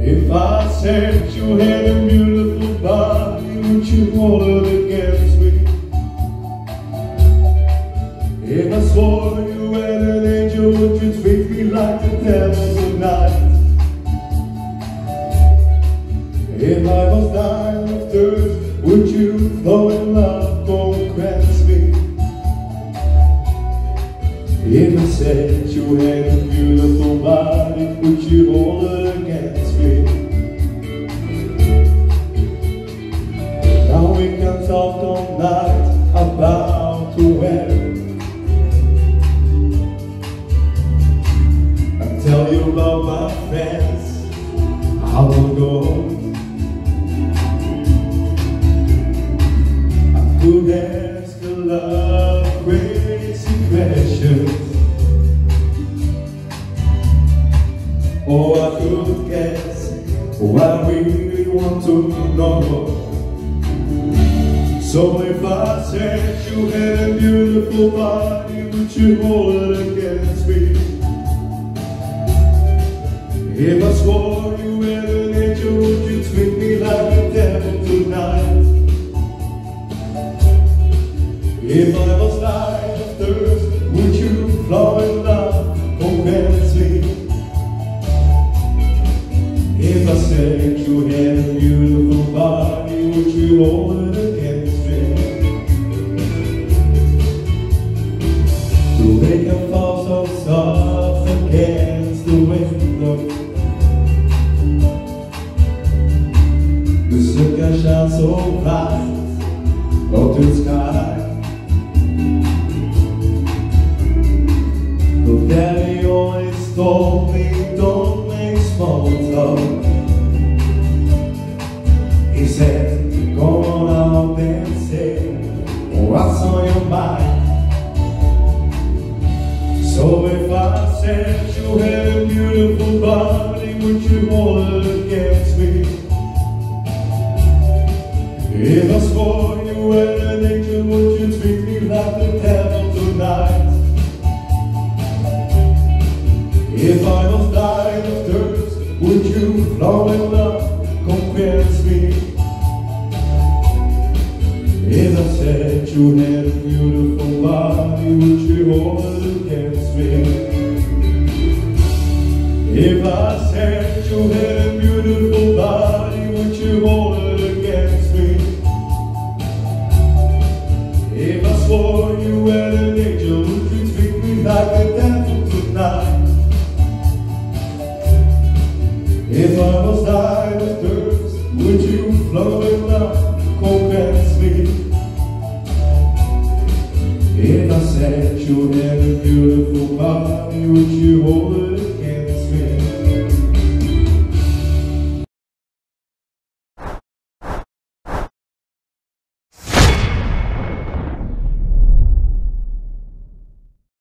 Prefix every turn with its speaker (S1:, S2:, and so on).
S1: If I said you had a beautiful body, would you hold it against me? If I swore you had an angel, would you treat me like the devil tonight? If I was dying of thirst, would you fall in love, conquest me? If I said you had a beautiful body, would you hold it against me? Now we can talk all night about the weather. I'll tell you about my friends, I will go home. I could ask a lot of crazy questions, or I could guess what I really want to know. So if I said you had a beautiful body, would you hold it against me? If I swore you had an angel, would you treat me like the devil tonight? If I was dying of thirst, would you flow in love, convince me? If I said you had a beautiful body, would you hold it against me? To make a fall so soft against the window, the sun can shine so bright up to the sky. But Daddy always told me, don't make small talk. He said, go on out and say what's on your mind. So if I said you had a beautiful body, would you hold it against me? If I swore you had an angel, would you treat me like the devil tonight? If I was dying of thirst, would you flow in love, convince me? If I said you had a beautiful body, would you hold it against me? If I said you had a beautiful body, would you hold it against me? If I swore you had an angel, would you treat me like the devil tonight? If I was dying of thirst, would you flow in love, convince me? If I said you had a beautiful body, would you hold it